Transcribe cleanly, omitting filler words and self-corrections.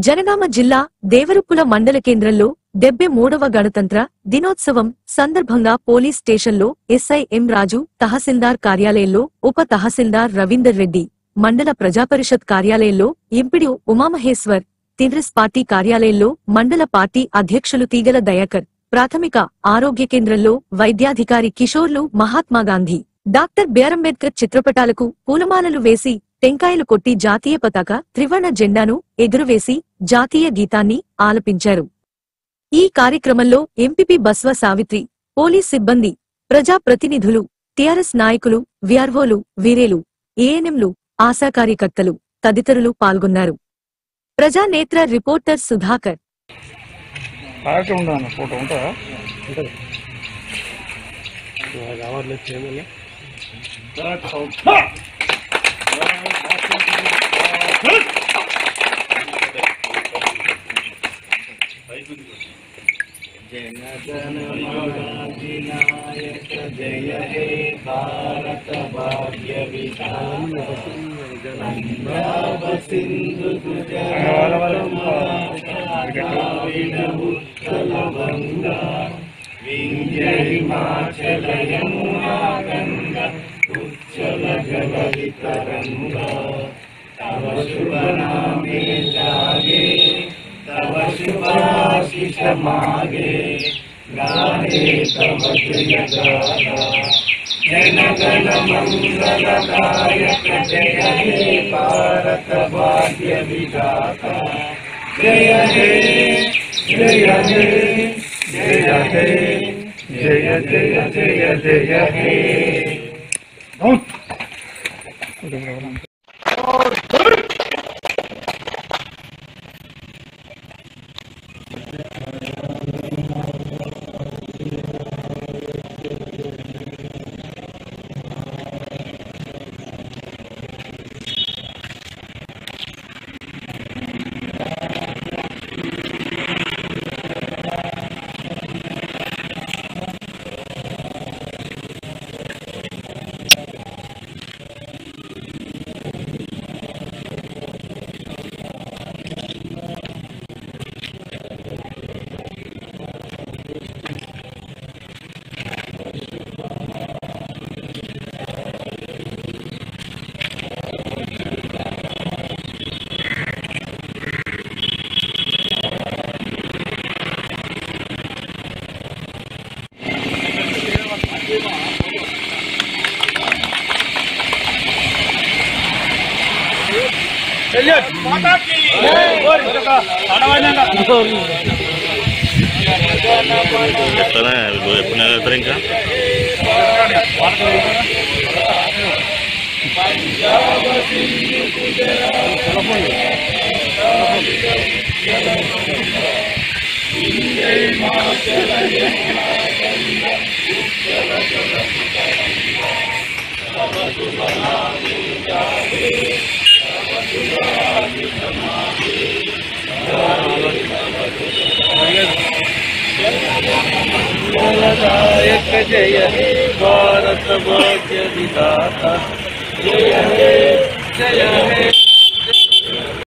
జనగామ జిల్లా దేవరుప్పుల మండల కేంద్రంలో 73వ గణతంత్ర దినోత్సవం సందర్భంగా పోలీస్ స్టేషన్లో ఎస్ఐ ఎం రాజు, తహసీల్దార్ కార్యాలయంలో ఉప తహసీల్దార్ రవీందర్ రెడ్డి, మండల ప్రజాపరిషత్ కార్యాలయంలో ఎంపీడీ ఉమామహేశ్వర్, కాంగ్రెస్ పార్టీ కార్యాలయంలో మండల పార్టీ అధ్యక్షులు తీగల దయాకర్, ప్రాథమిక ఆరోగ్య కేంద్రంలో వైద్యాధికారి కిషోర్లు మహాత్మాగాంధీ, డాక్టర్ బిఆర్ అంబేద్కర్ చిత్రపటాలకు పూలమాలలు వేసి టెంకాయలు కొట్టి జాతీయ పతాక త్రివర్ణ జెండాను ఎగురవేసి జాతీయ గీతాన్ని ఆలపించారు. ఈ కార్యక్రమంలో ఎంపీపీ బస్వ సావిత్రి, పోలీస్ సిబ్బంది, ప్రజా ప్రతినిధులు, టీఆర్ఎస్ నాయకులు, విఆర్ఓలు, వీరేలు, ఏఎన్ఎంలు, ఆశా కార్యకర్తలు తదితరులు పాల్గొన్నారు. ప్రజా నేత్ర రిపోర్టర్ సుధాకర్. जनगणमनाधिनायक जय हे भारत भाग्य विधाता पंजाब सिंधु गुजरात उत्कल गंगा विंध्य हिमाचल यमुना गंगा उच्चल जलधि तरंगा तव शुभ नामे जागे तव शुभाशिष मागे गाहे तव जय गाथा जनगण मंगलदायक जय हे भारत भाग्य विधाता जय हे जय हे जय हे जय जय जय जय हे। माता की पंजाब सिंधु जनगणमनाधिनायक जय हे भारत भाग्य विधाता जय हे जय हे।